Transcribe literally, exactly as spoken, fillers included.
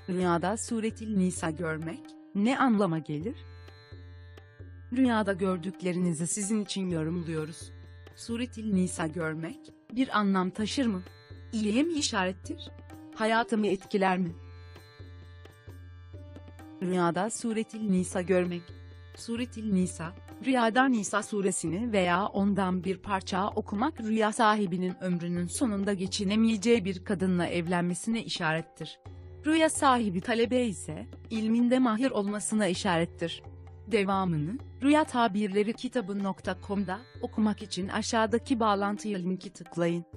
Rüyada suretil Nisa görmek ne anlama gelir? Rüyada gördüklerinizi sizin için yorumluyoruz. Suretil Nisa görmek bir anlam taşır mı? İyiye mi işarettir? Hayatımı etkiler mi? Rüyada suretil Nisa görmek. Suretil Nisa, rüyada Nisa suresini veya ondan bir parça okumak rüya sahibinin ömrünün sonunda geçinemeyeceği bir kadınla evlenmesine işarettir. Rüya sahibi talebe ise, ilminde mahir olmasına işarettir. Devamını, rüya tabirleri kitabı nokta com'da okumak için aşağıdaki bağlantıya linki tıklayın.